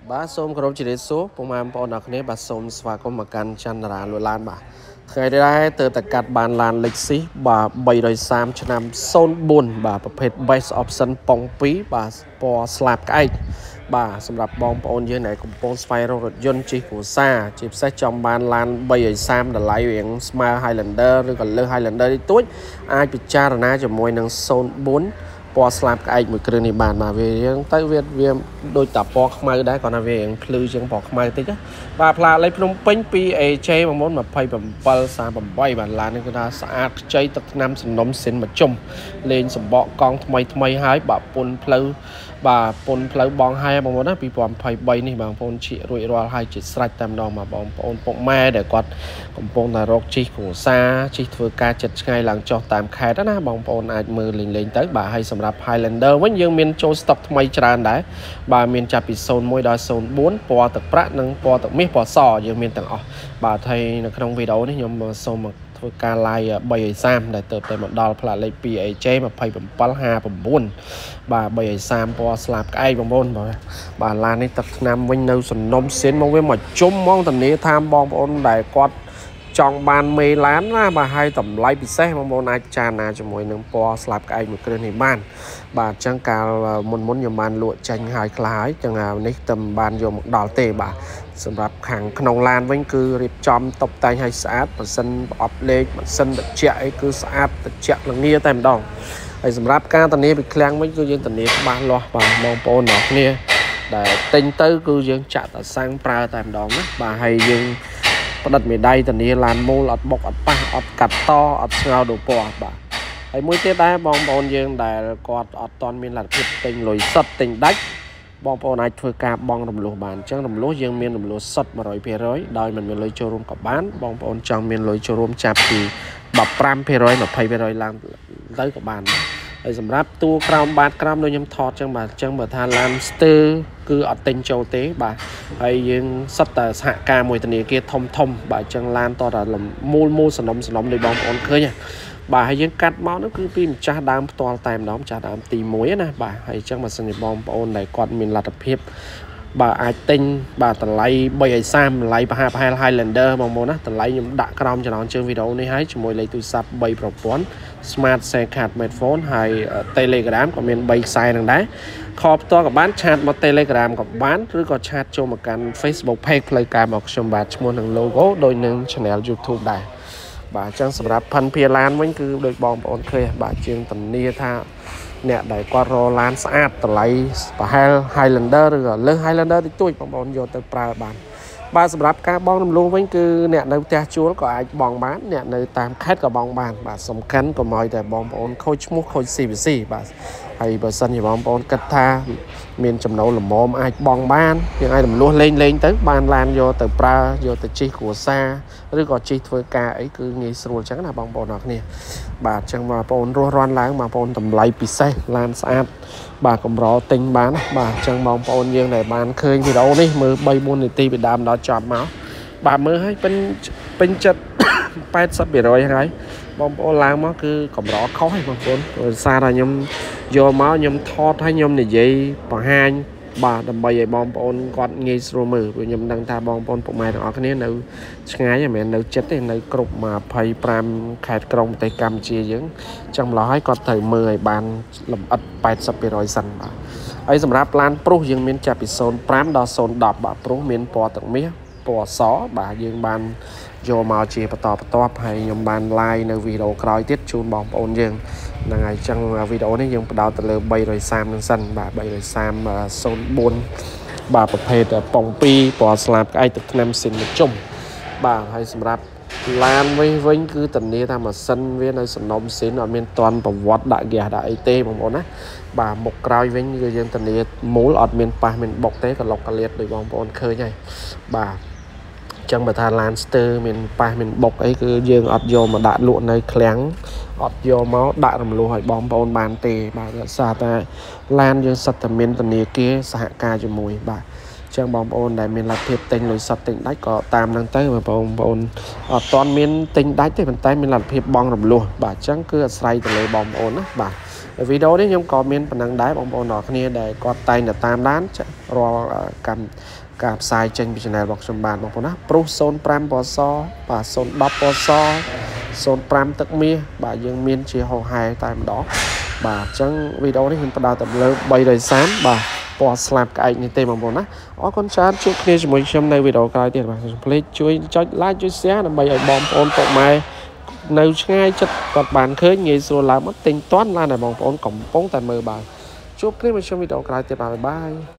Bà xôm khổ chỉ để số, bông am bọn đặc nế bà xôm xóa có mà căn chăn ra lùi lan bà. Ngày đây từ tất cả bàn lan lịch sĩ bà 7 cho năm xôn buồn bàประเภท best option ปองปีbàปอ slap cái bàสำหรับบองปอนยืนไหนกุมปองสไฟรถยนต์จีหัวซาจีบเซจอมบานลาน7 แต่ไหลเวียง Smart Highlander หรือก่อนเลือก Highlander ที่ตุ้ยอายปิจารณาจะมวยนังโซนบุญปอสลับกับไอ้มือเครื่องในบ้านมาเวียงใต้เวียงโดยตับปอขมาได้ก่อนนะเวียงพลือจังปอขมาติ๊กอะบาพลาเลยพนมเป็นปีเอเจบางมดมาไพ่แบบเปิลสามแบบใบบ้านลานนี่ก็ได้สะอาดใจตักน้ำสนมเส้นมาจมเลนสมบอกกองทำไมหายบาปนเพลบาปนเพลบองให้บางมดนะปีปอมไพ่ใบนี่บางปนฉีรวยรอให้จิตสลายตามดองมาบองปนปกแม่เด็กกอดกุมปงนรกจีหัวซาจีเฟือกาจัดไงหลังจอตามแค่นั้นนะบองปนอาจมือเล็งๆtớiบาให้สำหรับ Highlander วันยังมีโจสต็อกทำไมจานได้บามีจับปิดโซนมวยดอยโซนบุญปอตักพระนังปอตักมิปอซอยังมีต่างออกบาไทยในขนมวิดีโอนี่ยมโซนมาการไล่ใบซามได้เติบโตมาดอลพลาเลยปีไอเจมาไพ่แบบปัลหาแบบบุญบาใบซามปอสลับไอ้บางบุญบาลานี่ตักนำวิ่งเนื้อสนมเส้นมองเว้มาจุ่มมองตอนนี้ทำบองบุญได้กอดจองบานเมล้านนะบาให้ต่ำไล่ปิเซ่บางบุญอาจารย์นาจะมวยหนึ่งปอสลับไอ้มือเกลือในบ้านบาจังการมุนยมานลวดจังหายคล้ายจังเอาในต่ำบานโยมดอลเตบาสำหรับขังขนมลานวิ่งคือรีบจอมตบแต่งให้สะอาดมันสันออฟเล็กมันสันแบบเจ๊คือสะอาดแบบเจ๊หลังนี้เต็มดองไอ้สำหรับการตอนนี้ไปแคลงวิ่งคือยังตอนนี้บ้านรอบ่ามองโปนออกเนี่ยแต่เต็งตื้อคือยังจัดแต่สร้างปลาเต็มดองนะบ่าให้ยังประดับไม่ได้ตอนนี้ลานมูลอดบกอดป้าอดกัดต่ออดเงาดูปอดบ่าไอ้มวยเตะได้มองโปนยังแต่กอดอดตอนมีหลักผิดเต็งลอยสัดเต็งดักบองปอนายធ្វើការបង់រំលោះបានអញ្ចឹងរំលោះយើងមានរំលោះសុទ្ធ 100% ដោយមិនមានលុយចូលរួមក៏បានបងប្អូនចង់មានលុយចូលរួមចាប់ពី 15% 20% ឡើងទៅក៏បានហើយសម្រាប់តួក្រោមបាតក្រោមដូចខ្ញុំថតអញ្ចឹងបាទអញ្ចឹងបើថាឡានស្ទើគឺអត់ទិញចូលទេបាទហើយយើងសិតតែសហការមួយធនាគារធំបាទអញ្ចឹងឡានតតែមូលសំណុំដូចបងប្អូនឃើញបាទហើយយើងកាត់មកនោះគឺពីម្ចាស់ដើមផ្ទាល់តែម្ដងម្ចាស់ដើមទី1ណាបាទហើយអញ្ចឹងបើសិនជាបងប្អូនដែលគាត់មានលទ្ធភាពបាទអាចទិញបាទតម្លៃ330តម្លៃប្រហែល Highlander បងប្អូនណាតម្លៃខ្ញុំដាក់ក្រោមចំណងជើងវីដេអូនេះហើយជាមួយលេខទូរស័ព្ទ3ប្រព័ន្ធ Smart SIM card smartphone ហើយ Telegram ក៏មាន3ខ្សែនឹងដែរខលផ្ទាល់ក៏បានឆាតមក Telegram ក៏បានឬក៏ឆាតចូលមកកាន់ Facebook page ផ្លូវការមកខ្ញុំបាទឈ្មោះនឹង logo ដូចនឹង channel YouTube ដែរបាទអញ្ចឹងសម្រាប់ផាន់ភាឡានវិញគឺដូចបងប្អូនឃើញបាទជាងធានាថាអ្នកដែលគាត់រឡានស្អាតតម្លៃប្រហែល Highlander ឬក៏លើស Highlander តិចតួចបងប្អូនយកទៅប្រើបានបាទសម្រាប់ការបង់រំលោះវិញគឺអ្នកនៅផ្ទះជួលក៏អាចបង់បានអ្នកនៅតាមខេត្តក៏បង់បានបាទសំខាន់កុំឲ្យតែបងប្អូនខូចឈ្មោះខូច CVC បាទហើយបើសិនជាបងប្អូនគិតថាមានចំណូលល្មមអាចបង់បានយើងអាចរំលោះលេងទៅបានឡានយកទៅប្រើយកទៅជិះគ្រួសារឬក៏ជិះធ្វើការអីគឺងាយស្រួលអញ្ចឹងណាបងប្អូនអរគ្នាបាទអញ្ចឹងបងប្អូនរស់រាន់ឡើងបងប្អូនតម្លៃពិសេសឡានស្អាតបាទកម្រទិញបានបាទអញ្ចឹងបងប្អូនយើងដែលបានឃើញវីដេអូនេះមើល 3-4 នាទីពីដើមដល់ចប់មកបាទមើលឲ្យពេញចិត្ត 80% ហើយបងប្អូនឡើងមកគឺកម្រខុសហើយបងប្អូនដោយសារតែខ្ញុំយកមកខ្ញុំថតឲ្យខ្ញុំនិយាយបង្ហាញបាទដើម្បីឲ្យបងប្អូនគាត់ងាយស្រួលមើលព្រោះខ្ញុំដឹងថាបងប្អូនពុកម៉ែទាំងអស់គ្នានៅឆ្ងាយមិនមែននៅចិត្តទេនៅគ្រប់25ខេត្តក្រុងប្រទេសកម្ពុជាយើងអញ្ចឹងម្ល៉េះឲ្យគាត់ត្រូវមើលឲ្យបានលម្អិត 80% សិនបាទហើយសម្រាប់ឡានប្រុសយើងមានចាប់ពី05ដល់010បាទប្រុសមានពណ៌ទឹកមាសពណ៌សបាទយើងបានយកមកជាបន្តបន្ទាប់ហើយខ្ញុំបាន live នៅវីដេអូក្រោយទៀតជូនបងប្អូនយើងហ្នឹងហើយអញ្ចឹងវីដេអូនេះយើងបដោតទៅលើ330នឹងសិនបាទ330 04បាទប្រភេទប៉ុង2ពណ៌ស្លាបក្អែកទឹកថ្នាំស៊ីនជុំបាទហើយសម្រាប់ឡានវិញគឺធានាថាម៉ាស៊ីនវានៅសំណុំស៊ីនអត់មានតន់ប្រវត្តិដាក់ហ្គាសដាក់អីទេបងប្អូនណាបាទមុខក្រោយវិញគឺយើងធានាមូលអត់មានប៉ះមានបុកទេក៏លុកកលៀតដោយបងប្អូនឃើញហើយបាទចឹងបើថាឡានស្ទើមានប៉ះមានបុកអីគឺយើងអត់យកមកដាក់លក់នៅឃ្លាំងអត់យកមកដាក់រំលោះឲ្យបងប្អូនបានទេបាទដោយសារតែឡានយើងសិតតែមានធនាគារសហការជាមួយបាទចឹងបងប្អូនដែលមានលទ្ធភាពទិញលុយសុទ្ធទិញដាច់ក៏តាមនឹងទៅបងប្អូនអត់ទាន់មានទិញដាច់ទេប៉ុន្តែមានលទ្ធភាពបង់រំលោះបាទចឹងគឺអាស្រ័យទៅលើបងប្អូនណាបាទវីដេអូនេះខ្ញុំក៏មានប៉ុណ្ណឹងដែរបងប្អូនអរគ្នាដែលគាត់តែងតែតាមដាន cầm cạp sai trên bị channel bọc trong bàn bọc nó pro son pram bò so và son đắp bò so son pram tức mía bà dương miên chia hồ hai tại đó bà chẳng video này hình bắt đầu tập lớn bay đời sáng bà bỏ slap cái ảnh tên bằng bồn á ó con chat chúc kia cho mọi trong này video cái tiền bà please chui cho like chui share là bây giờ bom ôn cộng mai nếu ngay chất các bạn khơi nghề rồi làm mất tính toán là này bom ôn cộng bóng tại mờ bà chúc kia trong video cái tiền bà bye.